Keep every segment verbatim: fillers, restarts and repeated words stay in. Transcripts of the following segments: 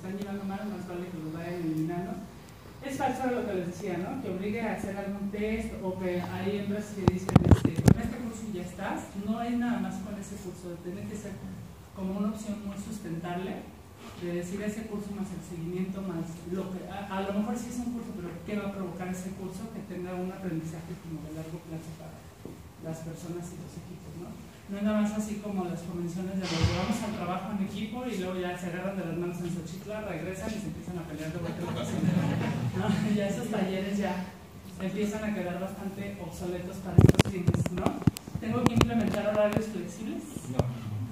están llevando mal, más vale que lo vayan eliminando. Es falso lo que les decía, ¿no? Que obligue a hacer algún test o que hay empresas que dicen, este, con este curso ya estás. No es nada más con ese curso, tiene que ser como una opción muy sustentable de decir ese curso más el seguimiento, más lo que, a, a lo mejor sí es un curso, pero ¿qué va a provocar ese curso? Que tenga un aprendizaje como de largo plazo para las personas y los equipos, ¿no? No es nada más así como las convenciones de los llevamos al trabajo en equipo y luego ya se agarran de las manos en Xochitla, regresan y se empiezan a pelear de vuelta en la cocina, ¿no? Ya esos talleres ya empiezan a quedar bastante obsoletos para estos fines, ¿no? ¿Tengo que implementar horarios flexibles? No.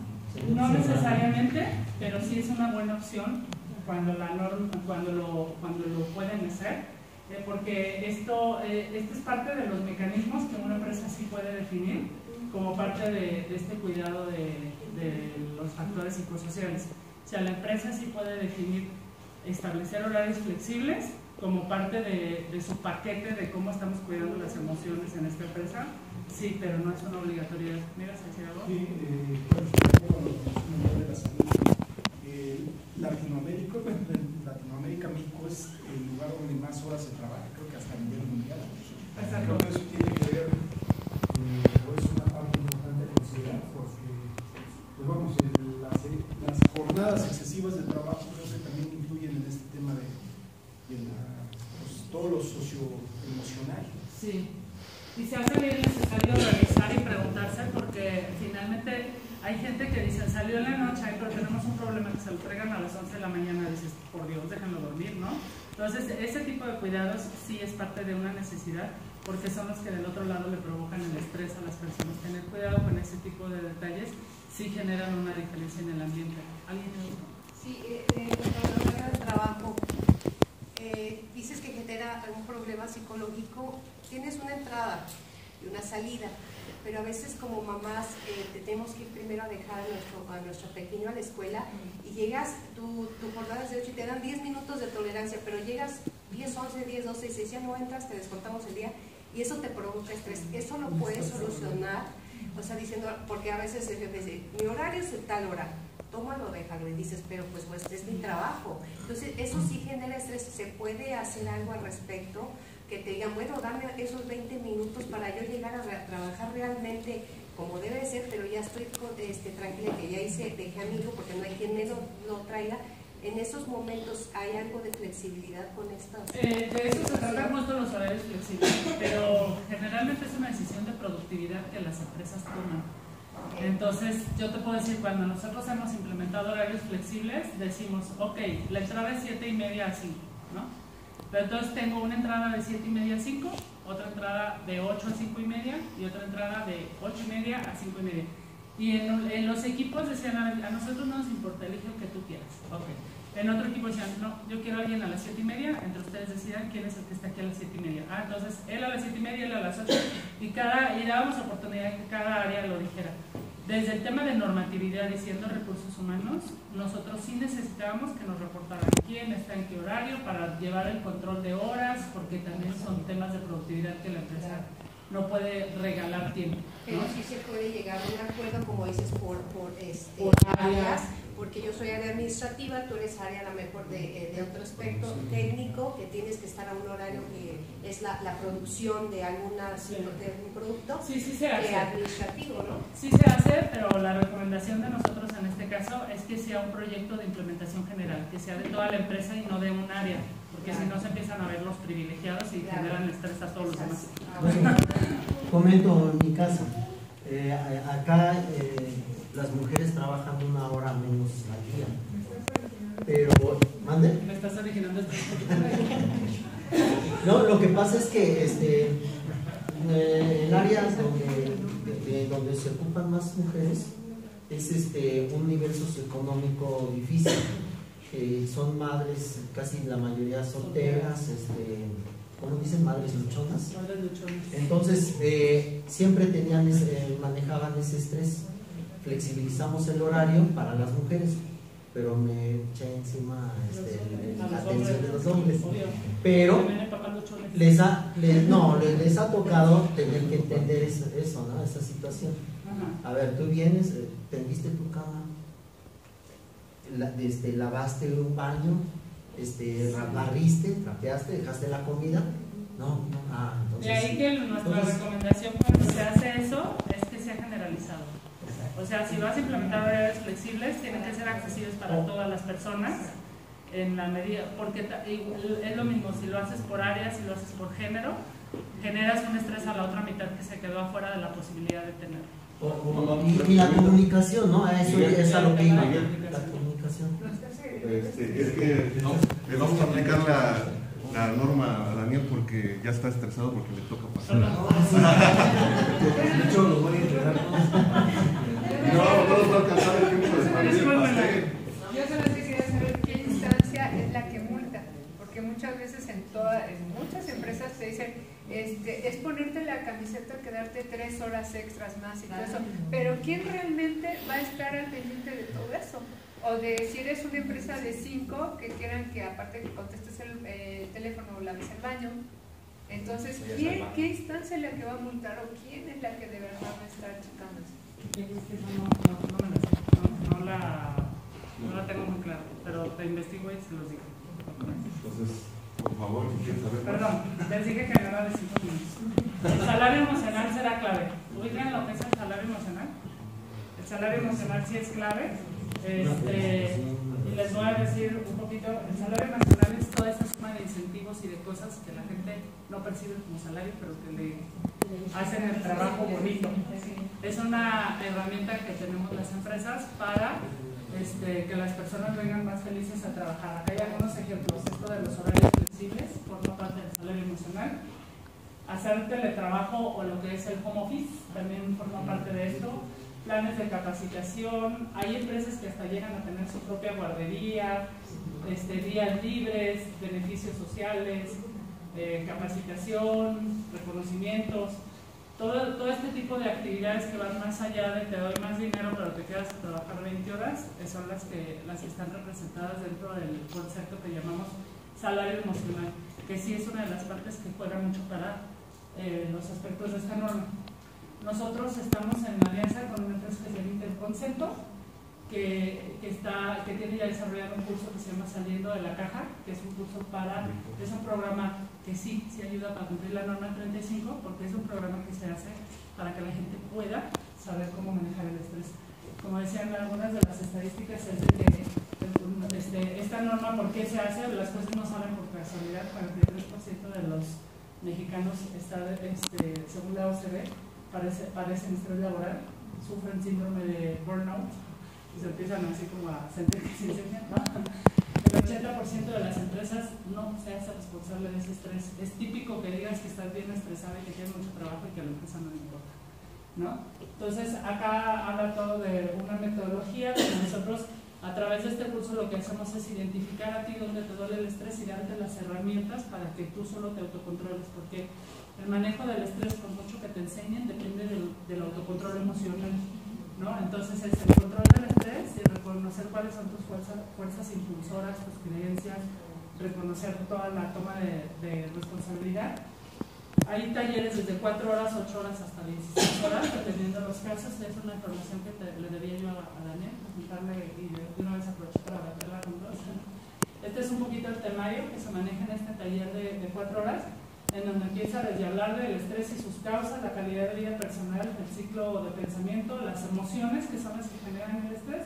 No necesariamente, pero sí es una buena opción cuando, la norma, cuando, lo, cuando lo pueden hacer, eh, porque esto, eh, esto es parte de los mecanismos que una empresa sí puede definir como parte de, de este cuidado de, de los factores psicosociales. O sea, la empresa sí puede definir, establecer horarios flexibles como parte de, de su paquete de cómo estamos cuidando las emociones en esta empresa, sí, pero no es una obligatoriedad. ¿Me ibas a decir algo? Sí, eh, bueno, de la salud. Eh, Latinoamérica, bueno, en Latinoamérica, México es el lugar donde más horas se trabaja, creo que hasta a nivel mundial. Exacto. Creo que eso tiene que ver, eh, o es una parte importante de considerar, porque, pues vamos, eh, las, las jornadas excesivas de trabajo creo que también influyen en este tema de, de la, pues, todo lo socioemocional. Sí. Y se hace bien necesario revisar y preguntarse porque finalmente hay gente que dice salió en la noche, pero tenemos un problema que se lo traigan a las once de la mañana, dices, por Dios, déjenlo dormir, ¿no? Entonces, ese tipo de cuidados sí es parte de una necesidad porque son los que del otro lado le provocan el estrés a las personas. Tener cuidado con ese tipo de detalles sí generan una diferencia en el ambiente. ¿Alguien me dijo? Sí, eh, eh, cuando hablas del trabajo, eh, dices que genera algún problema psicológico. Tienes una entrada y una salida, pero a veces como mamás eh, tenemos que ir primero a dejar a nuestro, a nuestro pequeño a la escuela y llegas, tu, tu jornada es de ocho y te dan diez minutos de tolerancia, pero llegas diez, once, diez, doce y seis, ya no entras, te descontamos el día y eso te provoca estrés. Eso lo puedes solucionar, o sea, diciendo, porque a veces el jefe dice, mi horario es de tal hora, tómalo, déjalo, y dices, pero pues, pues es mi trabajo. Entonces eso sí genera estrés. ¿Se puede hacer algo al respecto? Que te digan, bueno, dame esos veinte minutos para yo llegar a re trabajar realmente como debe ser, pero ya estoy con, este, tranquila, que ya hice, dejé a mi hijo porque no hay quien me lo, lo traiga. En esos momentos, ¿hay algo de flexibilidad con esto? Eh, de eso se tratan mucho los horarios flexibles, pero generalmente es una decisión de productividad que las empresas toman. Entonces, yo te puedo decir, cuando nosotros hemos implementado horarios flexibles, decimos, ok, la entrada es siete y media a cinco, ¿no? Pero entonces tengo una entrada de siete y media a cinco, otra entrada de ocho a cinco y media y otra entrada de ocho y media a cinco y media. Y en, en los equipos decían, a nosotros no nos importa, elige lo que tú quieras. Okay. En otro equipo decían, no, yo quiero a alguien a las siete y media, entre ustedes decidan quién es el que está aquí a las siete y media. Ah, entonces él a las siete y media, él a las ocho, y, cada, y dábamos oportunidad que cada área lo dijera. Desde el tema de normatividad y siendo recursos humanos, nosotros sí necesitábamos que nos reportaran quién está en qué horario para llevar el control de horas, porque también son temas de productividad que la empresa no puede regalar tiempo, ¿no? Pero sí se puede llegar a un acuerdo, como dices, por, por, este, por áreas, porque yo soy área administrativa, tú eres área a lo mejor de, de otro aspecto técnico, que tienes que estar a un horario que es la, la producción de, alguna, sí. de un producto, sí, sí se hace. Eh, administrativo, ¿no? Sí se hace, pero la recomendación de nosotros en este caso es que sea un proyecto de implementación general, que sea de toda la empresa y no de un área, porque claro, si no se empiezan a ver los privilegiados y claro, generan estrés a todos los demás. Bueno, comento en mi caso, eh, acá eh, las mujeres trabajan una hora menos al día, pero ¿mande? Me estás originando esto. No, lo que pasa es que este, eh, en áreas donde, de, donde se ocupan más mujeres es este, un nivel socioeconómico difícil, eh, son madres, casi la mayoría solteras, este, ¿cómo dicen? Madres luchonas. Madres luchonas. Entonces, eh, siempre tenían ese, manejaban ese estrés. Flexibilizamos el horario para las mujeres, pero me eché encima este, el, la atención de los hombres. Pero les ha, les, no, les, les ha tocado tener que entender eso, eso, ¿no? Esa situación. A ver, tú vienes, tendiste tu cama, la, este, lavaste un baño, este, barriste, trapeaste, dejaste la comida. No, no, ah, entonces. De ahí que nuestra entonces, recomendación cuando se hace eso es que sea generalizado. O sea, si vas a implementar horarios flexibles, tienen que ser accesibles para todas las personas en la medida, porque es lo mismo si lo haces por área, si lo haces por género, generas un estrés a la otra mitad que se quedó afuera de la posibilidad de tener. O, o, y, y la comunicación, ¿no? A eso es a lo que iba. La comunicación. Este, es que no, le vamos a aplicar la, la norma a Daniel porque ya está estresado porque le toca pasar. De hecho, los voy a entregar todos. No, no nos va a alcanzar el tiempo de pasar. Yo solamente quería saber qué instancia es la que multa, porque muchas veces en toda, en muchas empresas te dicen, este, es ponerte la camiseta, quedarte tres horas extras más y todo eso, pero ¿quién realmente va a estar al pendiente de todo eso? O de si eres una empresa de cinco que quieran que aparte que contestes el eh, teléfono o laves el baño, entonces ¿quién, qué instancia es la que va a multar o quién es la que de verdad va a estar checando eso? No, no, no, me la sé. No, no, la, no la tengo muy clara, pero te investigo y se los digo. Entonces, por favor, si quieres saber más. Perdón, les dije que no era de cinco minutos. El salario emocional será clave. ¿Ubican lo que es el salario emocional? El salario emocional sí es clave. Este, y les voy a decir un poquito, el salario emocional es toda esta suma de incentivos y de cosas que la gente no percibe como salario, pero que le hacen el trabajo bonito. Es una herramienta que tenemos las empresas para este, que las personas vengan más felices a trabajar. Acá hay algunos ejemplos. Esto de los horarios flexibles forma parte del salario emocional. Hacer teletrabajo o lo que es el home office también forma parte de esto. Planes de capacitación, hay empresas que hasta llegan a tener su propia guardería, este, días libres, beneficios sociales, eh, capacitación, reconocimientos, todo, todo este tipo de actividades que van más allá de te doy más dinero pero te quedas a trabajar veinte horas, son las que, las que están representadas dentro del concepto que llamamos salario emocional, que sí es una de las partes que juega mucho para eh, los aspectos de esta norma. Nosotros estamos en alianza con una empresa que se llama Interconcepto, que, que, está, que tiene ya desarrollado un curso que se llama Saliendo de la Caja, que es un curso para, es un programa que sí, sí ayuda para cumplir la norma treinta y cinco, porque es un programa que se hace para que la gente pueda saber cómo manejar el estrés. Como decían algunas de las estadísticas, es de que este, esta norma, ¿por qué se hace? Las cosas no salen por casualidad. Cuarenta y tres por ciento de los mexicanos, está, este, según la O C D, Parece, padecen estrés laboral, sufren síndrome de burnout y se empiezan así como a sentir que se incendian, ¿no? El ochenta por ciento de las empresas no se hace responsable de ese estrés. Es típico que digas que estás bien estresado y que tienes mucho trabajo y que a la empresa no le importa, ¿no? Entonces acá habla todo de una metodología donde nosotros a través de este curso lo que hacemos es identificar a ti dónde te duele el estrés y darte las herramientas para que tú solo te autocontroles, porque el manejo del estrés, por mucho que te enseñen, depende del, del autocontrol emocional, ¿no? Entonces es el control del estrés y reconocer cuáles son tus fuerzas, fuerzas impulsoras, tus creencias, reconocer toda la toma de, de responsabilidad. Hay talleres desde cuatro horas, ocho horas hasta dieciséis horas, dependiendo de los casos. Es una información que te, le debía yo a, a Daniel, presentarle y de una vez aproveché para verla con dos. Este es un poquito el temario que se maneja en este taller de, de cuatro horas, en donde empieza desde hablar del estrés y sus causas, la calidad de vida personal, el ciclo de pensamiento, las emociones que son las que generan el estrés,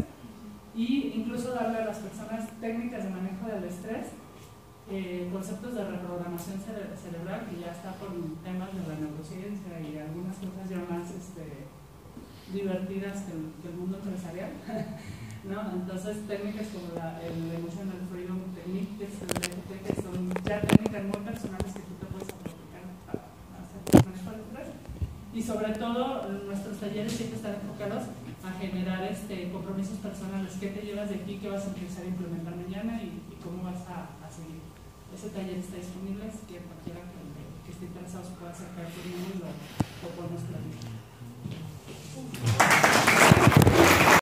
y incluso darle a las personas técnicas de manejo del estrés, eh, conceptos de reprogramación cere cerebral, que ya está con temas de la neurociencia y algunas cosas ya más este, divertidas que el, que el mundo empresarial, ¿no? Entonces técnicas como la, el Emotional Freedom Technique, que, es, que son ya técnicas muy personales que tú te puedes aplicar para hacer el manejo del estrés. Y sobre todo nuestros talleres siempre están enfocados a generar este, compromisos personales. ¿Qué te llevas de aquí? ¿Qué vas a empezar a implementar mañana? Y, y cómo vas a, a seguir. Ese taller está disponible, así que cualquiera que, que esté interesado se pueda acercar conmigo y lo, lo podemos planificar.